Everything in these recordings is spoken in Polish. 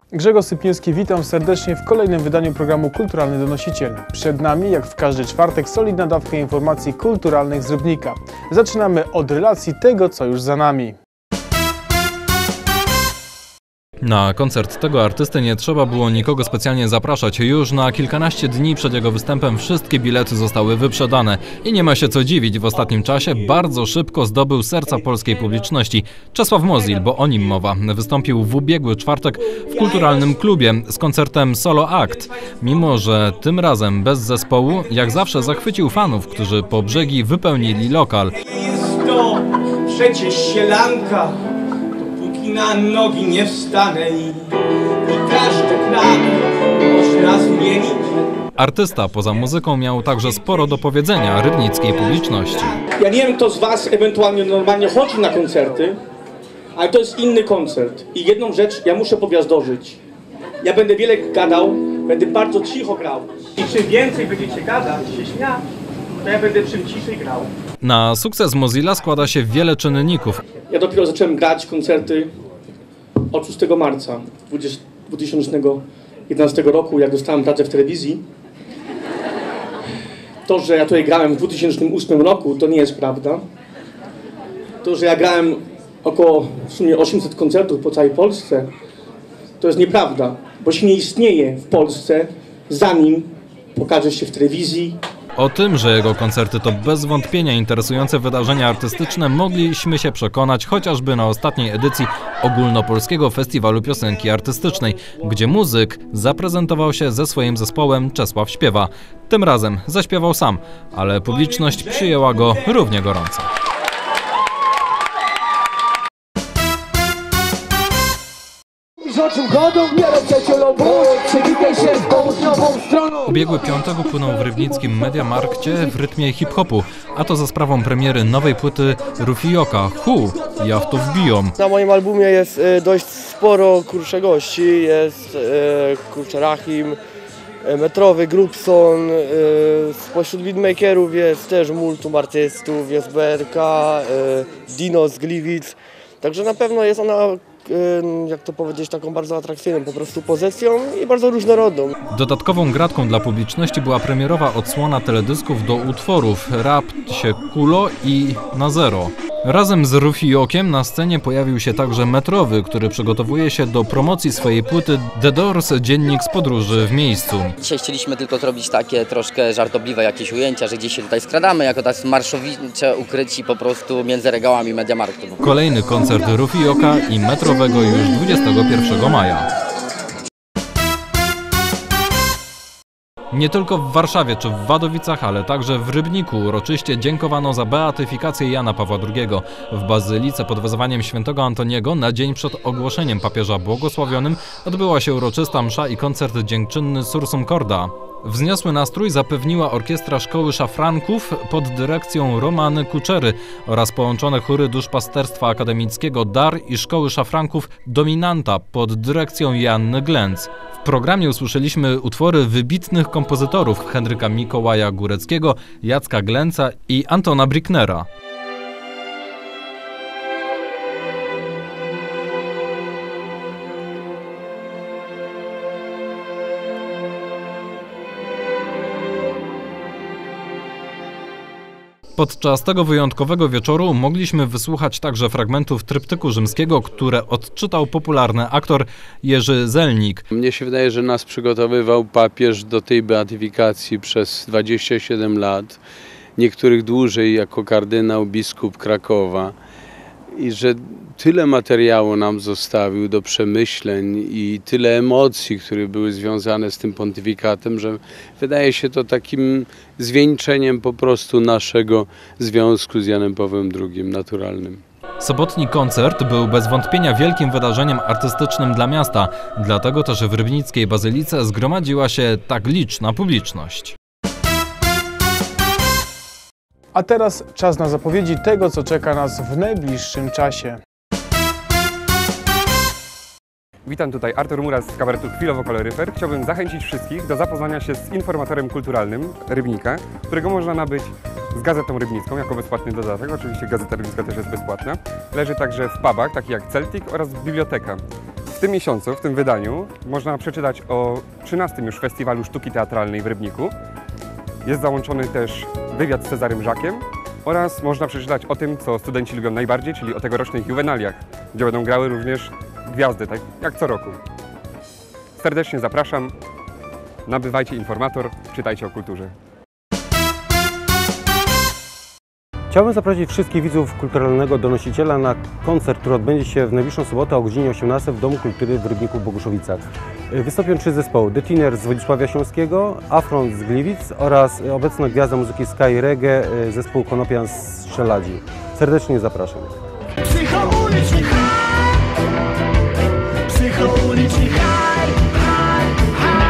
Grzegorz Sypiński, witam serdecznie w kolejnym wydaniu programu Kulturalny Donosiciel. Przed nami, jak w każdy czwartek, solidna dawka informacji kulturalnych z Rybnika. Zaczynamy od relacji tego, co już za nami. Na koncert tego artysty nie trzeba było nikogo specjalnie zapraszać. Już na kilkanaście dni przed jego występem wszystkie bilety zostały wyprzedane. I nie ma się co dziwić, w ostatnim czasie bardzo szybko zdobył serca polskiej publiczności. Czesław Mozil, bo o nim mowa, wystąpił w ubiegły czwartek w kulturalnym klubie z koncertem Solo Act. Mimo że tym razem bez zespołu, jak zawsze zachwycił fanów, którzy po brzegi wypełnili lokal. Jest to przecież sielanka. Na nogi nie wstanę i każdy plan może raz zmienić. Artysta poza muzyką miał także sporo do powiedzenia rybnickiej publiczności. Ja nie wiem, kto z was ewentualnie normalnie chodzi na koncerty, ale to jest inny koncert. I jedną rzecz ja muszę pogwiazdorzyć. Ja będę wiele gadał, będę bardzo cicho grał. I czym więcej będziecie gadać, się śmiać, to ja będę czym ciszej grał. Na sukces Mozilla składa się wiele czynników. Ja dopiero zacząłem grać koncerty od 6 marca 2011 roku, jak dostałem pracę w telewizji. To, że ja tutaj grałem w 2008 roku, to nie jest prawda. To, że ja grałem około w sumie 800 koncertów po całej Polsce, to jest nieprawda, bo się nie istnieje w Polsce, zanim pokaże się w telewizji. O tym, że jego koncerty to bez wątpienia interesujące wydarzenia artystyczne, mogliśmy się przekonać chociażby na ostatniej edycji Ogólnopolskiego Festiwalu Piosenki Artystycznej, gdzie muzyk zaprezentował się ze swoim zespołem Czesław Śpiewa. Tym razem zaśpiewał sam, ale publiczność przyjęła go równie gorąco. Ubiegły piątek upłynął w rybnickim Mediamarkcie w rytmie hip-hopu, a to za sprawą premiery nowej płyty Rufioka, Hu, ja w to wbijam. Na moim albumie jest dość sporo gości, jest Rahim, Metrowy, Grubson, spośród beatmakerów jest też multum artystów, jest BRK, Dino z Gliwic, także na pewno jest ona, jak to powiedzieć, taką bardzo atrakcyjną po prostu pozycją i bardzo różnorodną. Dodatkową gratką dla publiczności była premierowa odsłona teledysków do utworów Rap się Kulo i Na Zero. Razem z Rufiokiem na scenie pojawił się także Metrowy, który przygotowuje się do promocji swojej płyty The Doors – Dziennik z podróży w miejscu. Dzisiaj chcieliśmy tylko zrobić takie troszkę żartobliwe jakieś ujęcia, że gdzieś się tutaj skradamy, jako tak marszowicze ukryci po prostu między regałami Mediamarktu. Kolejny koncert Rufioka i Metrowego już 21 maja. Nie tylko w Warszawie czy w Wadowicach, ale także w Rybniku uroczyście dziękowano za beatyfikację Jana Pawła II. W Bazylice pod wezwaniem świętego Antoniego na dzień przed ogłoszeniem papieża błogosławionym odbyła się uroczysta msza i koncert dziękczynny Sursum Corda. Wzniosły nastrój zapewniła orkiestra Szkoły Szafranków pod dyrekcją Romany Kuczery oraz połączone chóry Duszpasterstwa Akademickiego Dar i Szkoły Szafranków Dominanta pod dyrekcją Joanny Glęc. W programie usłyszeliśmy utwory wybitnych kompozytorów Henryka Mikołaja Góreckiego, Jacka Glęca i Antona Bricknera. Podczas tego wyjątkowego wieczoru mogliśmy wysłuchać także fragmentów tryptyku rzymskiego, które odczytał popularny aktor Jerzy Zelnik. Mnie się wydaje, że nas przygotowywał papież do tej beatyfikacji przez 27 lat, niektórych dłużej jako kardynał, biskup Krakowa. I że tyle materiału nam zostawił do przemyśleń i tyle emocji, które były związane z tym pontyfikatem, że wydaje się to takim zwieńczeniem po prostu naszego związku z Janem Pawłem II naturalnym. Sobotni koncert był bez wątpienia wielkim wydarzeniem artystycznym dla miasta, dlatego też w rybnickiej bazylice zgromadziła się tak liczna publiczność. A teraz czas na zapowiedzi tego, co czeka nas w najbliższym czasie. Witam tutaj, Artur Muras z kabaretu Chwilowo Koloryfer. Chciałbym zachęcić wszystkich do zapoznania się z informatorem kulturalnym Rybnika, którego można nabyć z Gazetą Rybnicką jako bezpłatny dodatek. Oczywiście Gazeta Rybnicka też jest bezpłatna. Leży także w pubach, takich jak Celtic, oraz biblioteka. W tym miesiącu, w tym wydaniu, można przeczytać o 13. już Festiwalu Sztuki Teatralnej w Rybniku. Jest załączony też wywiad z Cezarym Żakiem oraz można przeczytać o tym, co studenci lubią najbardziej, czyli o tegorocznych juwenaliach, gdzie będą grały również gwiazdy, tak jak co roku. Serdecznie zapraszam, nabywajcie Informator, czytajcie o kulturze. Chciałbym zaprosić wszystkich widzów Kulturalnego Donosiciela na koncert, który odbędzie się w najbliższą sobotę o godzinie 18 w Domu Kultury w Rybniku w Boguszowicach. Wystąpią 3 zespoły: The Teeners z Wodzisławia Śląskiego, Afront z Gliwic oraz obecna gwiazda muzyki Sky Reggae, zespół Konopian z Strzeladzi. Serdecznie zapraszam. Psychouliczny haj, psychouliczny haj, haj, haj.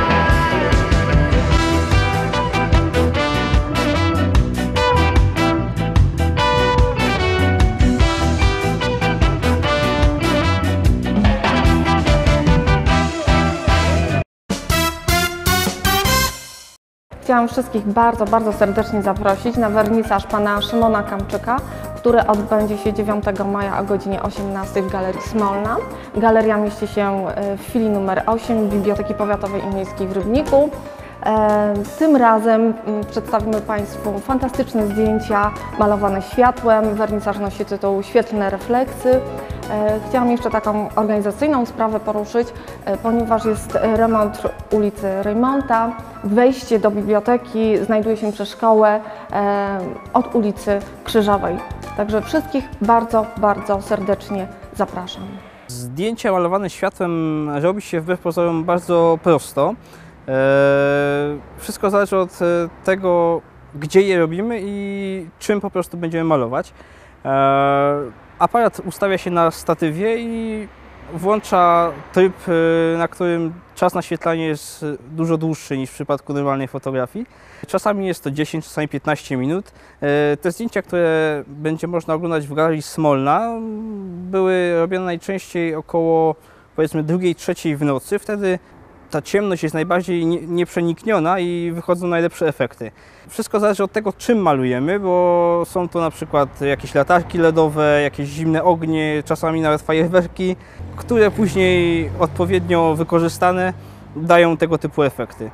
Chciałam wszystkich bardzo, bardzo serdecznie zaprosić na wernisaż pana Szymona Kamczyka, który odbędzie się 9 maja o godzinie 18 w Galerii Smolna. Galeria mieści się w filii numer 8 Biblioteki Powiatowej i Miejskiej w Rybniku. Tym razem przedstawimy Państwu fantastyczne zdjęcia malowane światłem. Wernisaż nosi tytuł Świetlne refleksy. Chciałam jeszcze taką organizacyjną sprawę poruszyć, ponieważ jest remont ulicy Reymonta. Wejście do biblioteki znajduje się przez szkołę od ulicy Krzyżowej. Także wszystkich bardzo, bardzo serdecznie zapraszam. Zdjęcia malowane światłem robi się wbrew pozorom bardzo prosto. Wszystko zależy od tego, gdzie je robimy i czym po prostu będziemy malować. Aparat ustawia się na statywie i włącza tryb, na którym czas naświetlania jest dużo dłuższy niż w przypadku normalnej fotografii. Czasami jest to 10, czasami 15 minut. Te zdjęcia, które będzie można oglądać w Galerii Smolna, były robione najczęściej około, powiedzmy, 2-3 w nocy. Wtedy ta ciemność jest najbardziej nieprzenikniona i wychodzą najlepsze efekty. Wszystko zależy od tego, czym malujemy, bo są to na przykład jakieś latarki LEDowe, jakieś zimne ognie, czasami nawet fajerwerki, które później odpowiednio wykorzystane dają tego typu efekty.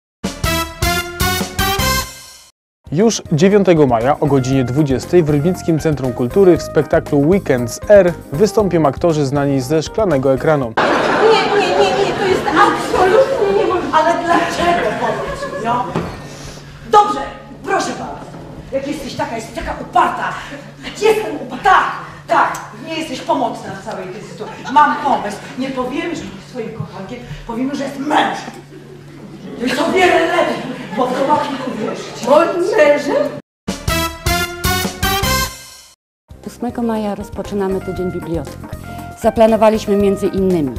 Już 9 maja o godzinie 20 w Rybnickim Centrum Kultury w spektaklu Weekends Air wystąpią aktorzy znani ze Szklanego Ekranu. Nie, to jest absolutnie niemożliwe. Ale dlaczego, powiedz mi, no? Dobrze, proszę pana. Jak jesteś jesteś taka uparta. Jestem uparta. Tak, nie jesteś pomocna w całej tej sytuacji. Mam pomysł. Nie powiemy, że jest swoim kochankiem, powiemy, że jest mężem. To jest o wiele lepiej, bo w domu uwierzyć. Moim mężem? 8 maja rozpoczynamy Tydzień Bibliotek. Zaplanowaliśmy między innymi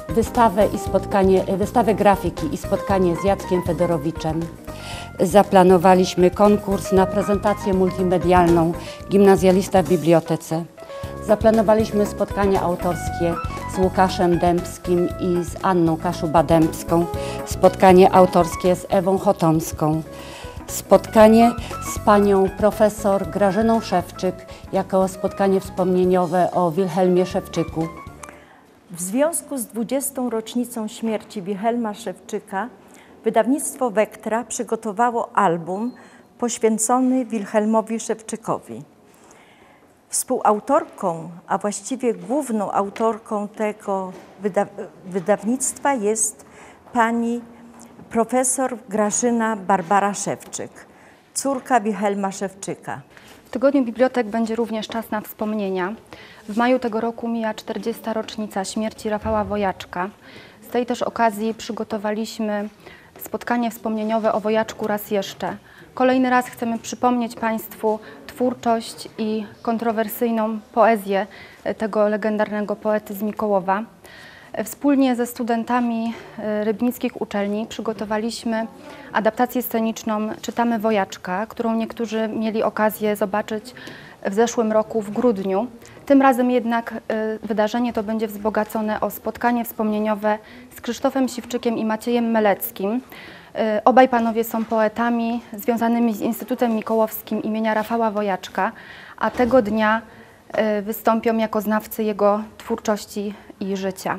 wystawę grafiki i spotkanie z Jackiem Fedorowiczem. Zaplanowaliśmy konkurs na prezentację multimedialną Gimnazjalista w bibliotece. Zaplanowaliśmy spotkania autorskie z Łukaszem Dębskim i z Anną Kaszuba-Dębską. Spotkanie autorskie z Ewą Chotomską. Spotkanie z panią profesor Grażyną Szewczyk jako spotkanie wspomnieniowe o Wilhelmie Szewczyku. W związku z 20. rocznicą śmierci Wilhelma Szewczyka wydawnictwo Vectra przygotowało album poświęcony Wilhelmowi Szewczykowi. Współautorką, a właściwie główną autorką tego wydawnictwa jest pani profesor Grażyna Barbara Szewczyk, córka Wilhelma Szewczyka. W Tygodniu Bibliotek będzie również czas na wspomnienia. W maju tego roku mija 40. rocznica śmierci Rafała Wojaczka. Z tej też okazji przygotowaliśmy spotkanie wspomnieniowe o Wojaczku raz jeszcze. Kolejny raz chcemy przypomnieć Państwu twórczość i kontrowersyjną poezję tego legendarnego poety z Mikołowa. Wspólnie ze studentami rybnickich uczelni przygotowaliśmy adaptację sceniczną Czytamy Wojaczka, którą niektórzy mieli okazję zobaczyć w zeszłym roku w grudniu. Tym razem jednak wydarzenie to będzie wzbogacone o spotkanie wspomnieniowe z Krzysztofem Siwczykiem i Maciejem Meleckim. Obaj panowie są poetami związanymi z Instytutem Mikołowskim imienia Rafała Wojaczka, a tego dnia wystąpią jako znawcy jego twórczości i życia.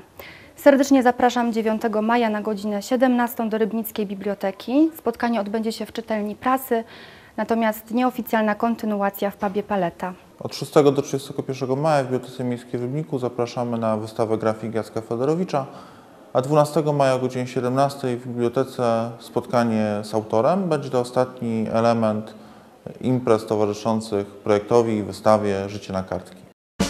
Serdecznie zapraszam 9 maja na godzinę 17 do Rybnickiej Biblioteki. Spotkanie odbędzie się w czytelni prasy, natomiast nieoficjalna kontynuacja w pubie Paleta. Od 6 do 31 maja w Bibliotece Miejskiej w Rybniku zapraszamy na wystawę grafik Jacka Fedorowicza, a 12 maja o godzinie 17 w bibliotece spotkanie z autorem. Będzie to ostatni element imprez towarzyszących projektowi i wystawie Życie na kartki.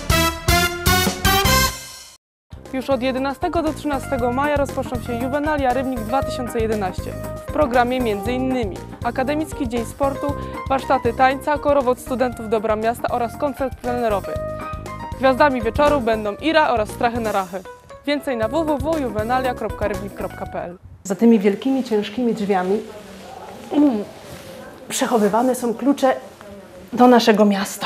Już od 11 do 13 maja rozpoczną się Juvenalia Rybnik 2011. W programie m.in. Akademicki Dzień Sportu, warsztaty tańca, korowód studentów Dobra Miasta oraz koncert plenerowy. Gwiazdami wieczoru będą Ira oraz Strachy na Rachy. Więcej na www.juvenalia.rybnik.pl. Za tymi wielkimi, ciężkimi drzwiami przechowywane są klucze do naszego miasta.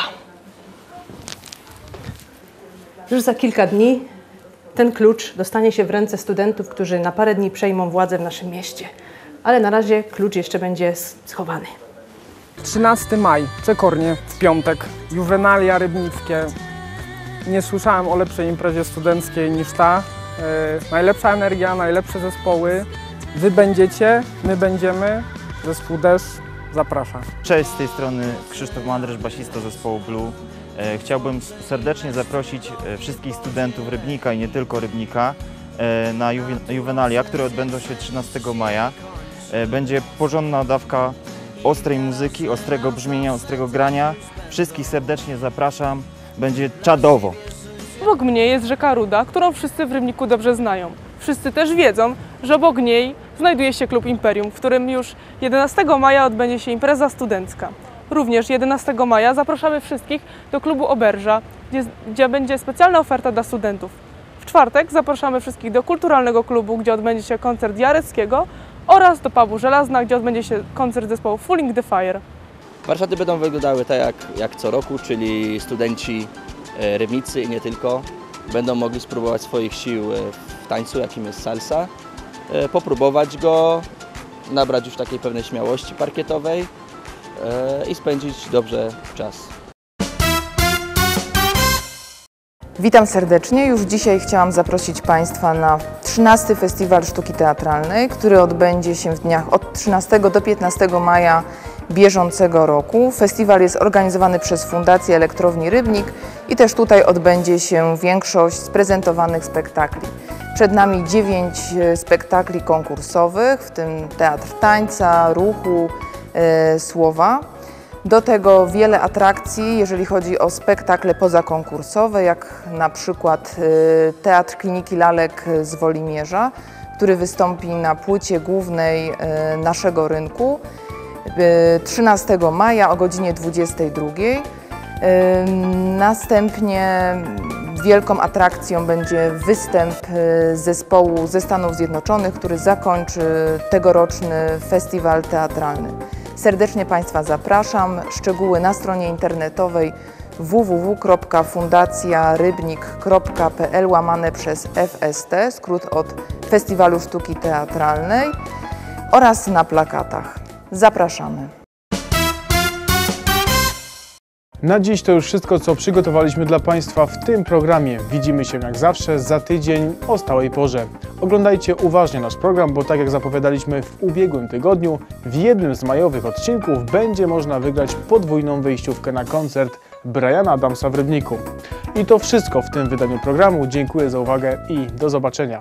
Już za kilka dni ten klucz dostanie się w ręce studentów, którzy na parę dni przejmą władzę w naszym mieście. Ale na razie klucz jeszcze będzie schowany. 13 maj, Cekornie, w piątek, Juvenalia Rybnickie. Nie słyszałem o lepszej imprezie studenckiej niż ta. Najlepsza energia, najlepsze zespoły. Wy będziecie, my będziemy. Zespół Deszcz zaprasza. Cześć, z tej strony Krzysztof Mandrysz, basista zespołu Blue. Chciałbym serdecznie zaprosić wszystkich studentów Rybnika i nie tylko Rybnika na Juvenalia, które odbędą się 13 maja. Będzie porządna dawka ostrej muzyki, ostrego brzmienia, ostrego grania. Wszystkich serdecznie zapraszam. Będzie czadowo. Obok mnie jest rzeka Ruda, którą wszyscy w Rybniku dobrze znają. Wszyscy też wiedzą, że obok niej znajduje się klub Imperium, w którym już 11 maja odbędzie się impreza studencka. Również 11 maja zapraszamy wszystkich do klubu Oberża, gdzie będzie specjalna oferta dla studentów. W czwartek zapraszamy wszystkich do kulturalnego klubu, gdzie odbędzie się koncert Jareckiego, oraz do pubu Żelazna, gdzie odbędzie się koncert zespołu Fooling the Fire. Warsztaty będą wyglądały tak jak co roku, czyli studenci Rybnicy i nie tylko będą mogli spróbować swoich sił w tańcu, jakim jest salsa, popróbować go, nabrać już takiej pewnej śmiałości parkietowej i spędzić dobrze czas. Witam serdecznie. Już dzisiaj chciałam zaprosić Państwa na 13. Festiwal Sztuki Teatralnej, który odbędzie się w dniach od 13 do 15 maja bieżącego roku. Festiwal jest organizowany przez Fundację Elektrowni Rybnik i też tutaj odbędzie się większość z prezentowanych spektakli. Przed nami 9 spektakli konkursowych, w tym teatr tańca, ruchu, słowa. Do tego wiele atrakcji, jeżeli chodzi o spektakle pozakonkursowe, jak na przykład Teatr Kliniki Lalek z Wolimierza, który wystąpi na płycie głównej naszego rynku 13 maja o godzinie 22. Następnie wielką atrakcją będzie występ zespołu ze Stanów Zjednoczonych, który zakończy tegoroczny festiwal teatralny. Serdecznie Państwa zapraszam. Szczegóły na stronie internetowej www.fundacjarybnik.pl/FST, skrót od Festiwalu Sztuki Teatralnej, oraz na plakatach. Zapraszamy. Na dziś to już wszystko, co przygotowaliśmy dla Państwa w tym programie. Widzimy się jak zawsze za tydzień o stałej porze. Oglądajcie uważnie nasz program, bo tak jak zapowiadaliśmy w ubiegłym tygodniu, w jednym z majowych odcinków będzie można wygrać podwójną wyjściówkę na koncert Briana Adamsa w Rybniku. I to wszystko w tym wydaniu programu. Dziękuję za uwagę i do zobaczenia.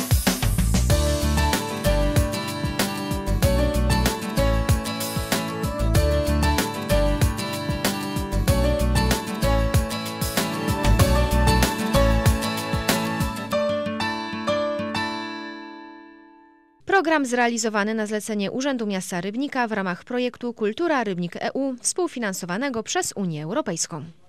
Program zrealizowany na zlecenie Urzędu Miasta Rybnika w ramach projektu Kultura Rybnik EU współfinansowanego przez Unię Europejską.